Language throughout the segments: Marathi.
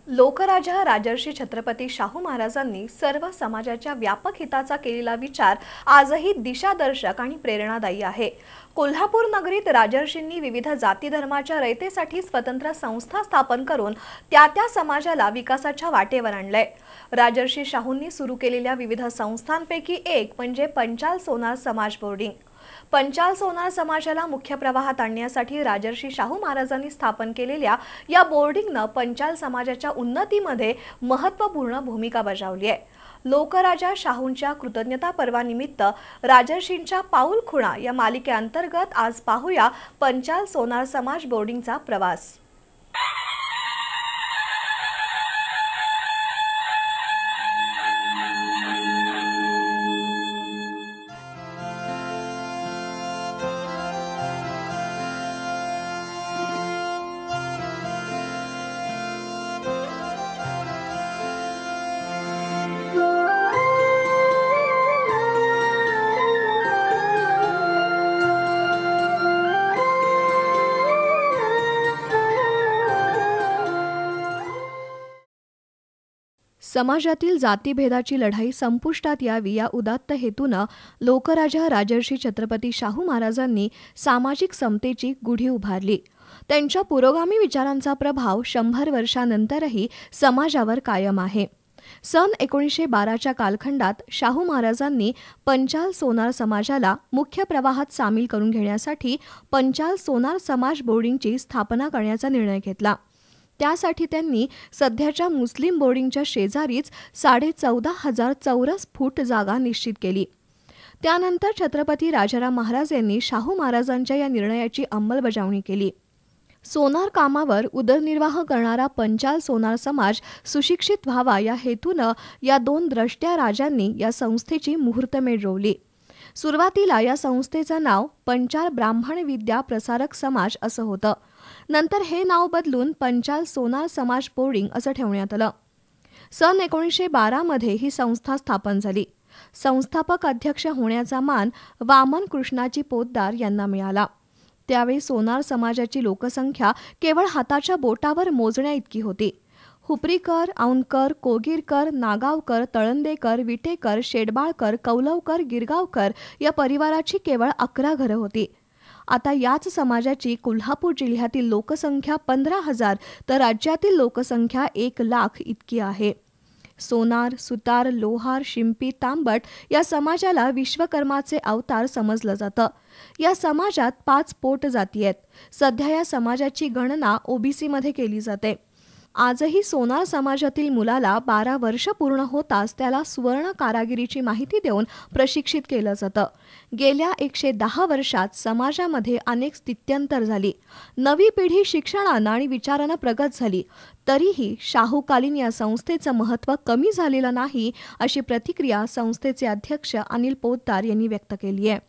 लोकराजा राजर्षी छत्रपती शाहू महाराजांनी सर्व समाजाच्या व्यापक हिताचा केलेला विचार आजही दिशादर्शक आणि प्रेरणादायी आहे। कोल्हापूर नगरीत राजर्षींनी विविध जाती धर्माच्या रयतेसाठी स्वतंत्र संस्था स्थापन करून त्या समाजाला विकासाच्या वाटेवर आणले। राजर्षी शाहूंनी सुरू केलेल्या विविध संस्थांपैकी एक म्हणजे पंचाल सोनार समाज बोर्डिंग। पंचाल सोनार समाजाला मुख्य प्रवाहात आणण्यासाठी राजर्षी शाहू महाराजांनी स्थापन केलेल्या या बोर्डिंगने पंचाल समाजाच्या उन्नतीमध्ये महत्त्वपूर्ण भूमिका बजावली आहे। लोकराजा शाहूंच्या कृतज्ञता पर्वानिमित्त राजर्षींच्या पाऊल खुणा या मालिकेअंतर्गत आज पाहूया पंचाल सोनार समाज बोर्डिंगचा प्रवास। समाजातील जातीभेदाची लढाई संपुष्टात यावी या उदात्त हेतूने लोकराजा राजर्षी छत्रपती शाहू महाराजांनी सामाजिक समतेची गुढी उभारली। त्यांच्या पुरोगामी विचारांचा प्रभाव 100 वर्षांनंतरही समाजावर कायम आहे। सन 1912च्या कालखंडात शाहू महाराजांनी पंचाल सोनार समाजाला मुख्य प्रवाहात सामील करून घेण्यासाठी पंचाल सोनार समाज बोर्डिंगची स्थापना करण्याचा निर्णय घेतला। त्यासाठी त्यांनी सध्याच्या मुस्लिम बोर्डिंगच्या शेजारीच 14,500 चौरस फूट जागा निश्चित केली। त्यानंतर छत्रपती राजाराम महाराज यांनी शाहू महाराजांच्या या निर्णयाची अंमलबजावणी केली। सोनार कामावर उदरनिर्वाह करणारा पंचाल सोनार समाज सुशिक्षित व्हावा या हेतूने या दोन द्रष्ट्या राजांनी या संस्थेची मुहूर्तमेढ रोवली। सुरुवातीला या संस्थेचं नाव पंचाल ब्राह्मण विद्या प्रसारक समाज असं होतं। नंतर हे नाव बदलून पंचाल सोनार समाज बोर्डिंग असं ठेवण्यात आलं। सन 1912 मध्ये ही संस्था स्थापन झाली। संस्थापक अध्यक्ष होण्याचा मान वामन कृष्णाजी पोतदार यांना मिळाला। त्यावेळी सोनार समाजाची लोकसंख्या केवळ हाताच्या बोटावर मोजण्या इतकी होती। हुपरीकर, औंधकर, कोगीरकर, नागावकर, तळंदेकर, विटेकर, शेडबाळकर, कौलवकर, गिरगावकर या परिवाराची केवळ 11 घरं होती। आता याच समाजाची कोल्हापूर जिल्ह्यातील लोकसंख्या 15,000 तर राज्यातील लोकसंख्या 1,00,000 इतकी आहे। सोनार, सुतार, लोहार, शिंपी, तांबट या समाजाला विश्वकर्माचे अवतार समजलं जातं। या समाजात 5 पोट जाती आहेत। सध्या या समाजाची गणना ओबीसी मध्ये केली जाते। आजही सोनार समाजातील मुलाला 12 वर्ष पूर्ण होताच त्याला सुवर्ण कारागिरीची माहिती देऊन प्रशिक्षित केलं जातं। गेल्या 110 वर्षात समाजामध्ये अनेक स्थित्यंतर झाली। नवी पिढी शिक्षणानं आणि विचारानं प्रगत झाली, तरीही शाहूकालीन या संस्थेचं महत्त्व कमी झालेलं नाही, अशी प्रतिक्रिया संस्थेचे अध्यक्ष अनिल पोतदार यांनी व्यक्त केली आहे।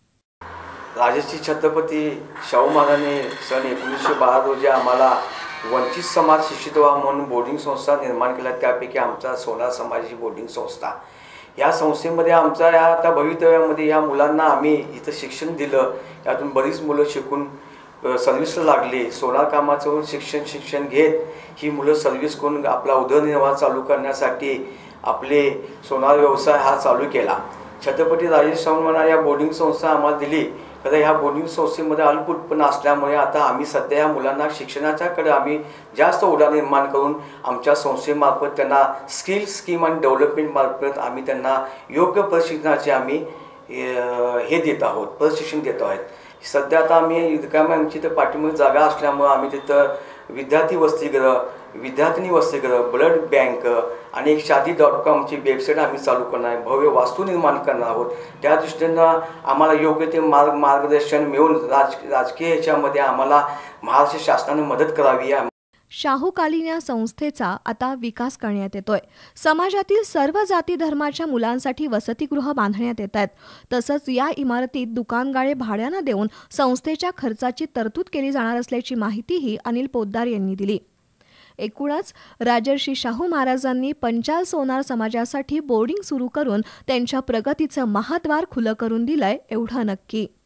राजर्षी छत्रपती शाहू महाराजांनी सन 1912 रोजी आम्हाला वंचित समाज शिक्षित व्हावा म्हणून बोर्डिंग संस्था निर्माण केल्या। त्यापैकी आमचा सोनार समाजाची बोर्डिंग संस्था, या संस्थेमध्ये आमच्या आता भवितव्यामध्ये या मुलांना आम्ही इथं शिक्षण दिलं। यातून बरीच मुलं शिकून सर्व्हिसला लागली। सोनार कामाचं शिक्षण घेत ही मुलं सर्व्हिस करून आपला उदरनिर्वाह चालू करण्यासाठी आपले सोनार व्यवसाय हा चालू केला। छत्रपती राजर्षी शाहू महाराज या बोर्डिंग संस्था आम्हाला दिली। तर ह्या बोर्डिंग संस्थेमध्ये अल्प उत्पन्न असल्यामुळे आता आम्ही सध्या या मुलांना शिक्षणाच्याकडे आम्ही जास्त ओढा निर्माण करून आमच्या संस्थेमार्फत त्यांना स्किल स्कीम आणि डेव्हलपमेंट मार्फत आम्ही त्यांना योग्य प्रशिक्षणाचे आम्ही हे देत आहोत, प्रशिक्षण देत आहोत। सध्या आता आम्ही रिकाम्या आमची तर पाठीमागे जागा असल्यामुळे आम्ही तिथं विद्यार्थी वसतिगृह, विद्यार्थिनी वसतिगृह, ब्लड बँक आणि शादी.com ची वेबसाईट आम्ही चालू करणार आहे। भव्य वास्तू निर्माण करणार आहोत। त्या दृष्टीनं आम्हाला योग्य ते मार्गदर्शन मिळून राजकीय ह्याच्यामध्ये आम्हाला महाराष्ट्र शासनाने मदत करावी। शाहूकालीन या संस्थेचा आता विकास करण्यात येतोय। समाजातील सर्व जाती धर्माच्या मुलांसाठी वसतिगृह बांधण्यात येत आहेत। तसंच या इमारतीत दुकानगाळे भाड्यानं देऊन संस्थेच्या खर्चाची तरतूद केली जाणार असल्याची माहितीही अनिल पोतदार यांनी दिली। एकूणच राजर्षी शाहू महाराजांनी पंचाल सोनार समाजासाठी बोर्डिंग सुरू करून त्यांच्या प्रगतीचं महाद्वार खुलं करून दिलंय एवढं नक्की।